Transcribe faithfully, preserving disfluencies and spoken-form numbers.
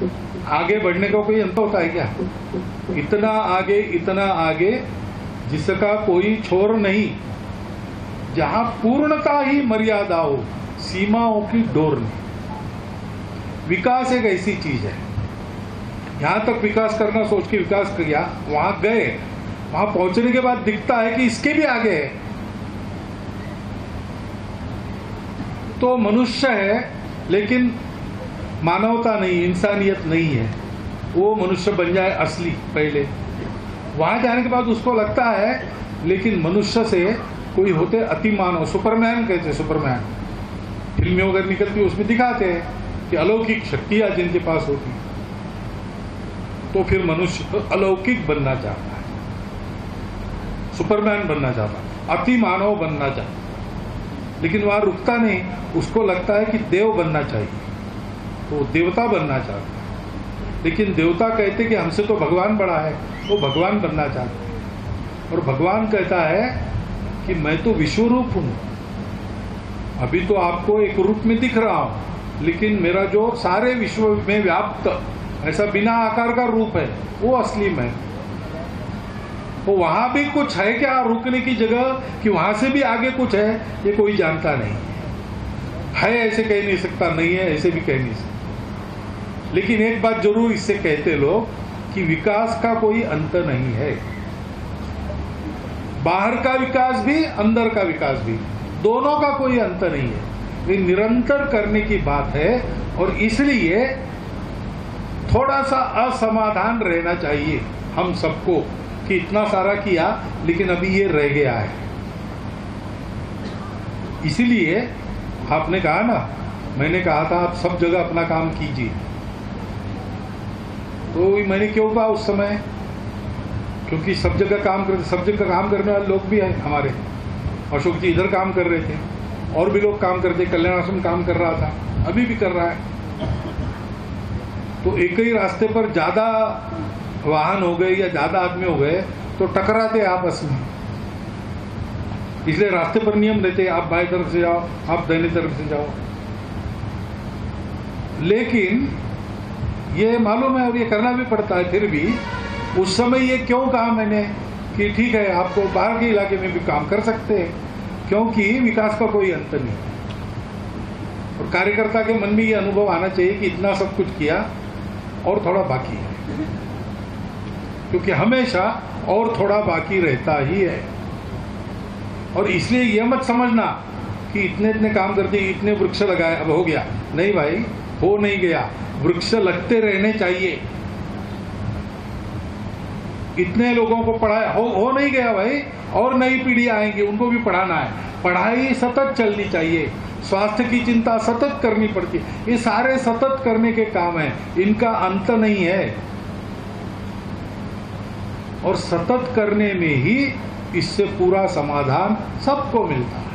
आगे बढ़ने का कोई अंत होता है क्या? इतना आगे इतना आगे जिसका कोई छोर नहीं, जहां पूर्णता ही मर्यादा हो, सीमाओं की डोर नहीं। विकास एक ऐसी चीज है, यहां तक विकास करना सोच के विकास किया, वहां गए, वहां पहुंचने के बाद दिखता है कि इसके भी आगे है। तो मनुष्य है लेकिन मानवता नहीं, इंसानियत नहीं है। वो मनुष्य बन जाए असली पहले, वहां जाने के बाद उसको लगता है लेकिन मनुष्य से कोई होते अति मानव, सुपरमैन कहते हैं, सुपरमैन फिल्में वगैरह निकलती उसमें दिखाते हैं कि अलौकिक शक्तियां जिनके पास होती, तो फिर मनुष्य अलौकिक बनना चाहता है, सुपरमैन बनना चाहता है, अति मानव बनना चाहता है। लेकिन वहां रुकता नहीं, उसको लगता है कि देव बनना चाहिए, तो देवता बनना चाहता है। लेकिन देवता कहते कि हमसे तो भगवान बड़ा है, वो भगवान बनना चाहता है। और भगवान कहता है कि मैं तो विश्वरूप हूं, अभी तो आपको एक रूप में दिख रहा हूं, लेकिन मेरा जो सारे विश्व में व्याप्त ऐसा बिना आकार का रूप है वो असली मैं। तो वहां भी कुछ है क्या रुकने की जगह, कि वहां से भी आगे कुछ है, ये कोई जानता नहीं है। ऐसे कह नहीं सकता, नहीं है ऐसे भी कह नहीं सकता। लेकिन एक बात जरूर इससे कहते लोग कि विकास का कोई अंत नहीं है। बाहर का विकास भी, अंदर का विकास भी, दोनों का कोई अंत नहीं है। ये निरंतर करने की बात है। और इसलिए थोड़ा सा असमाधान रहना चाहिए हम सबको कि इतना सारा किया लेकिन अभी ये रह गया है। इसीलिए आपने कहा ना, मैंने कहा था आप सब जगह अपना काम कीजिए, तो मैंने क्यों कहा उस समय, क्योंकि सब जगह काम करते, सब जगह काम करने वाले लोग भी हैं हमारे। अशोक जी इधर काम कर रहे थे, और भी लोग काम करते, कल्याण आश्रम काम कर रहा था, अभी भी कर रहा है। तो एक ही रास्ते पर ज्यादा वाहन हो गए या ज्यादा आदमी हो गए तो टकराते आपस में। इसलिए रास्ते पर नियम रहते, आप बाएं तरफ से जाओ, आप दाहिने तरफ से जाओ। लेकिन ये मालूम है और ये करना भी पड़ता है। फिर भी उस समय ये क्यों कहा मैंने कि ठीक है आपको बाहर के इलाके में भी काम कर सकते हैं, क्योंकि विकास का कोई अंत नहीं। और कार्यकर्ता के मन में ये अनुभव आना चाहिए कि इतना सब कुछ किया और थोड़ा बाकी है, क्योंकि हमेशा और थोड़ा बाकी रहता ही है। और इसलिए यह मत समझना कि इतने इतने काम करते, इतने वृक्ष लगाए अब हो गया, नहीं भाई, हो नहीं गया। वृक्ष लगते रहने चाहिए। इतने लोगों को पढ़ाया, हो, हो नहीं गया भाई, और नई पीढ़ी आएंगी, उनको भी पढ़ाना है। पढ़ाई सतत चलनी चाहिए, स्वास्थ्य की चिंता सतत करनी पड़ती है। ये सारे सतत करने के काम हैं, इनका अंत नहीं है। और सतत करने में ही इससे पूरा समाधान सबको मिलता है।